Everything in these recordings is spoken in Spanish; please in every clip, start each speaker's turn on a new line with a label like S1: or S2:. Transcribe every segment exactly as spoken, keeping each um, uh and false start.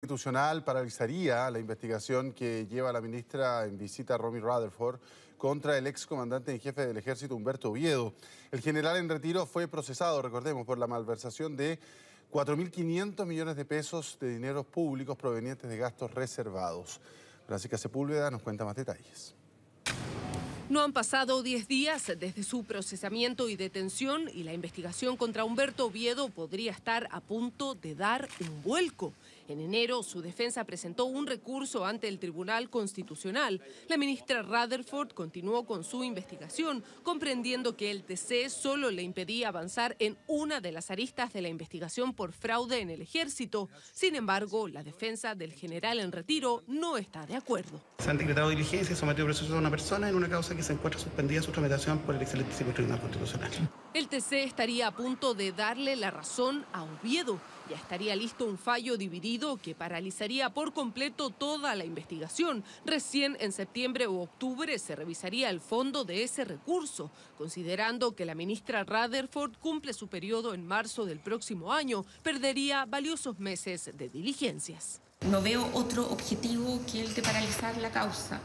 S1: Constitucional paralizaría la investigación que lleva la ministra en visita Romy Rutherford contra el excomandante en jefe del ejército Humberto Oviedo. El general en retiro fue procesado, recordemos, por la malversación de cuatro mil quinientos millones de pesos de dineros públicos provenientes de gastos reservados. Francisca Sepúlveda nos cuenta más detalles.
S2: No han pasado diez días desde su procesamiento y detención y la investigación contra Humberto Oviedo podría estar a punto de dar un vuelco. En enero, su defensa presentó un recurso ante el Tribunal Constitucional. La ministra Rutherford continuó con su investigación, comprendiendo que el T C solo le impedía avanzar en una de las aristas de la investigación por fraude en el ejército. Sin embargo, la defensa del general en retiro no está de acuerdo.
S3: Se han decretado diligencias y sometido proceso a una persona en una causa que se encuentra suspendida su tramitación por el excelentísimo Tribunal Constitucional.
S2: El T C estaría a punto de darle la razón a Oviedo. Ya estaría listo un fallo dividido que paralizaría por completo toda la investigación. Recién en septiembre o octubre se revisaría el fondo de ese recurso, considerando que la ministra Rutherford cumple su periodo en marzo del próximo año. Perdería valiosos meses de diligencias.
S4: No veo otro objetivo que el de paralizar la causa,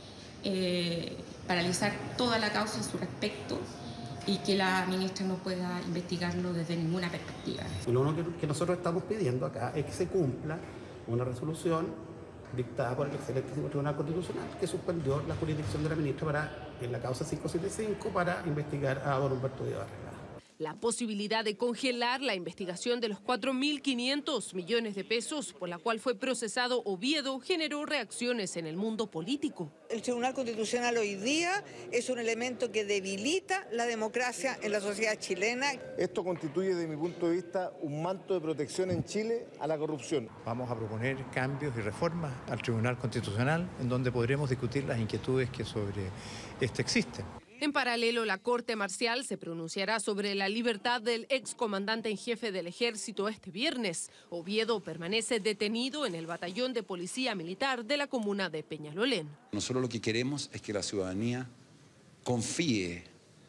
S4: eh, paralizar toda la causa en su respecto y que la ministra no pueda investigarlo desde ninguna perspectiva.
S3: Lo único que nosotros estamos pidiendo acá es que se cumpla una resolución dictada por el excelentísimo Tribunal Constitucional que suspendió la jurisdicción de la ministra para, en la causa cinco siete cinco para investigar a don Humberto Oviedo.
S2: La posibilidad de congelar la investigación de los cuatro mil quinientos millones de pesos por la cual fue procesado Oviedo generó reacciones en el mundo político.
S5: El Tribunal Constitucional hoy día es un elemento que debilita la democracia en la sociedad chilena.
S6: Esto constituye, desde mi punto de vista, un manto de protección en Chile a la corrupción.
S7: Vamos a proponer cambios y reformas al Tribunal Constitucional en donde podremos discutir las inquietudes que sobre este existen.
S2: En paralelo, la Corte Marcial se pronunciará sobre la libertad del excomandante en jefe del ejército este viernes. Oviedo permanece detenido en el batallón de policía militar de la comuna de Peñalolén.
S8: Nosotros lo que queremos es que la ciudadanía confíe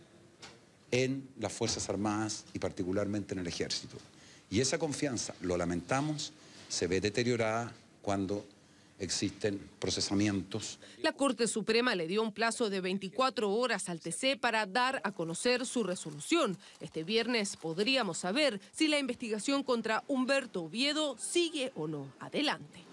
S8: en las Fuerzas Armadas y particularmente en el ejército. Y esa confianza, lo lamentamos, se ve deteriorada cuando existen procesamientos.
S2: La Corte Suprema le dio un plazo de veinticuatro horas al T C para dar a conocer su resolución. Este viernes podríamos saber si la investigación contra Humberto Oviedo sigue o no adelante.